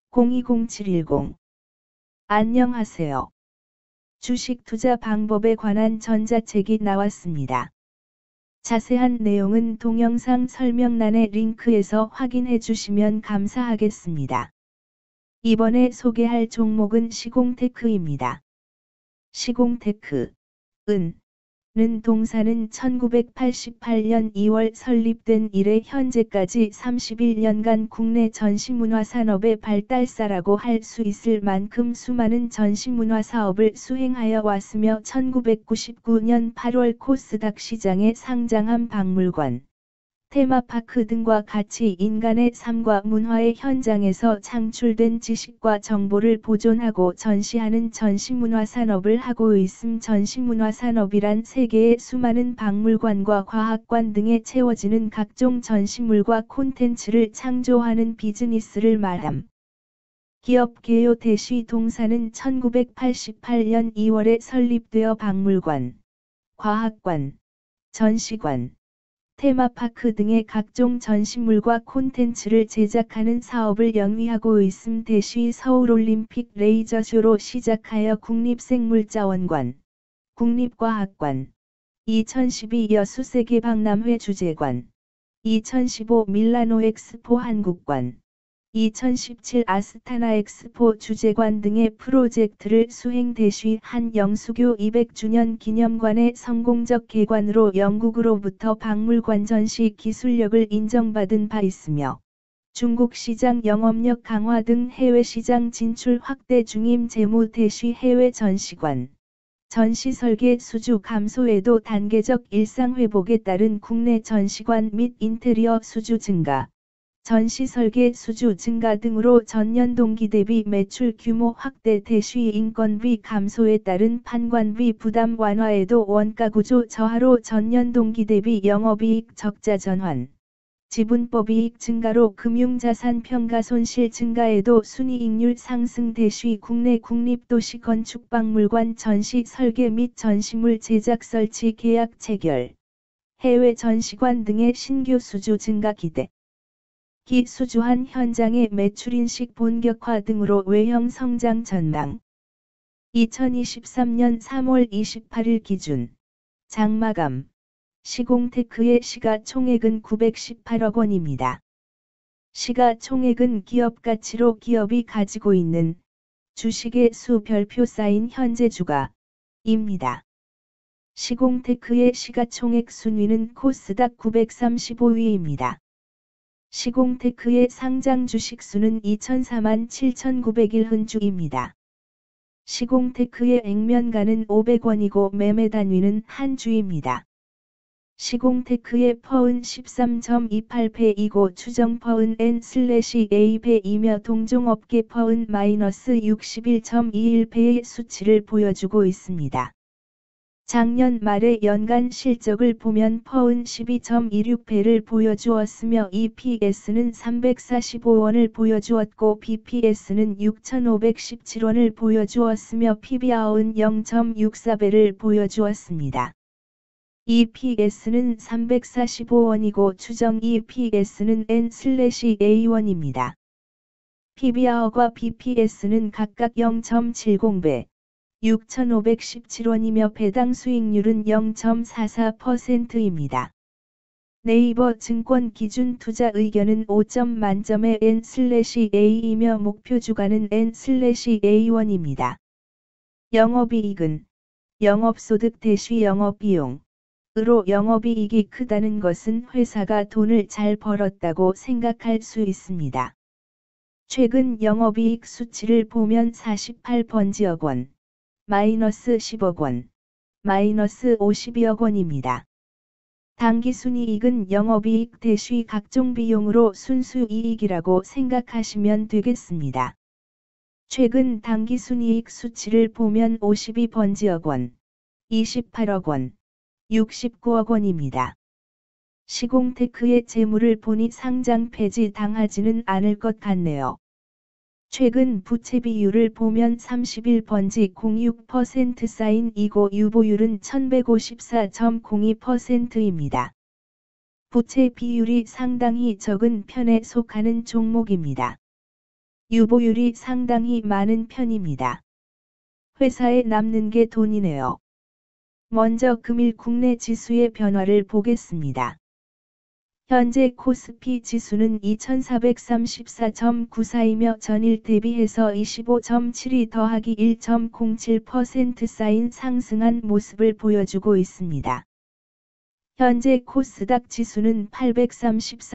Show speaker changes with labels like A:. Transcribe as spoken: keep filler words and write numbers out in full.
A: 공이공칠일공. 안녕하세요. 주식 투자 방법에 관한 전자책이 나왔습니다. 자세한 내용은 동영상 설명란의 링크에서 확인해 주시면 감사하겠습니다. 이번에 소개할 종목은 시공테크입니다. 시공테크, 은, 는 동사는 천구백팔십팔년 이월 설립된 이래 현재까지 삼십일 년간 국내 전시문화 산업의 발달사라고 할 수 있을 만큼 수많은 전시문화 사업을 수행하여 왔으며 천구백구십구년 팔월 코스닥 시장에 상장한 박물관, 테마파크 등과 같이 인간의 삶과 문화의 현장에서 창출된 지식과 정보를 보존하고 전시하는 전시문화 산업을 하고 있음. 전시문화 산업이란 세계의 수많은 박물관과 과학관 등에 채워지는 각종 전시물과 콘텐츠를 창조하는 비즈니스를 말함. 기업 개요 대시 동사는 천구백팔십팔년 이월에 설립되어 박물관, 과학관, 전시관, 테마파크 등의 각종 전시물과 콘텐츠를 제작하는 사업을 영위하고 있음. 대시 서울올림픽 레이저쇼로 시작하여 국립생물자원관, 국립과학관, 이천십이 여수세계 박람회 주재관, 이천십오 밀라노 엑스포 한국관, 이천십칠 아스타나 엑스포 주재관 등의 프로젝트를 수행. 대시 한 영수교 이백 주년 기념관의 성공적 개관으로 영국으로부터 박물관 전시 기술력을 인정받은 바 있으며 중국 시장 영업력 강화 등 해외 시장 진출 확대 중임. 재무 대시 해외 전시관, 전시 설계 수주 감소에도 단계적 일상 회복에 따른 국내 전시관 및 인테리어 수주 증가, 전시 설계 수주 증가 등으로 전년 동기 대비 매출 규모 확대. 대시 인건비 감소에 따른 판관비 부담 완화에도 원가구조 저하로 전년 동기 대비 영업이익 적자 전환, 지분법이익 증가로 금융자산 평가손실 증가에도 순이익률 상승. 대시 국내 국립도시 건축박물관 전시 설계 및 전시물 제작 설치 계약 체결, 해외 전시관 등의 신규 수주 증가 기대. 기 수주한 현장의 매출인식 본격화 등으로 외형 성장 전망. 이천이십삼년 삼월 이십팔일 기준 장마감 시공테크의 시가총액은 구백십팔억 원입니다. 시가총액은 기업가치로 기업이 가지고 있는 주식의 수 별표 쌓인 현재 주가입니다. 시공테크의 시가총액 순위는 코스닥 구백삼십오위입니다. 시공테크의 상장 주식수는 이천사만 칠천구백일 주입니다. 시공테크의 액면가는 오백 원이고 매매 단위는 한 주입니다. 시공테크의 퍼은 십삼 점 이팔 배이고 추정 퍼은 엔 에이 배이며 동종업계 퍼은 마이너스 육십일 점 이일 배의 수치를 보여주고 있습니다. 작년 말의 연간 실적을 보면 퍼은 십이 점 이육 배를 보여주었으며 이피에스는 삼백사십오 원을 보여주었고 비피에스는 육천오백십칠 원을 보여주었으며 피비알은 영 점 육사 배를 보여주었습니다. 이피에스는 삼백사십오 원이고 추정 이피에스는 엔 에이 원입니다. 피비알과 비피에스는 각각 영 점 칠십 배, 육천오백십칠 원이며 배당 수익률은 영 점 사사 퍼센트입니다. 네이버 증권 기준 투자 의견은 오 점 만점의 엔 에이이며 목표 주가는 엔 에이 원입니다. 영업이익은 영업소득 대시 영업비용 으로 영업이익이 크다는 것은 회사가 돈을 잘 벌었다고 생각할 수 있습니다. 최근 영업이익 수치를 보면 사십팔 번지억 원, 마이너스 십억 원, 마이너스 오십이억 원입니다. 당기순이익은 영업이익 대시 각종 비용으로 순수이익이라고 생각하시면 되겠습니다. 최근 당기순이익 수치를 보면 오십이 번지억 원, 이십팔억 원, 육십구억 원입니다. 시공테크의 재물을 보니 상장 폐지 당하지는 않을 것 같네요. 최근 부채 비율을 보면 삼십일 번지 공육 퍼센트 사인이고 유보율은 천백오십사 점 공이 퍼센트입니다. 부채 비율이 상당히 적은 편에 속하는 종목입니다. 유보율이 상당히 많은 편입니다. 회사에 남는 게 돈이네요. 먼저 금일 국내 지수의 변화를 보겠습니다. 현재 코스피 지수는 이천사백삼십사 점 구사이며 전일 대비해서 이십오 점 칠이 더하기 일 점 공칠 퍼센트 쌓인 상승한 모습을 보여주고 있습니다. 현재 코스닥 지수는 팔백삼십사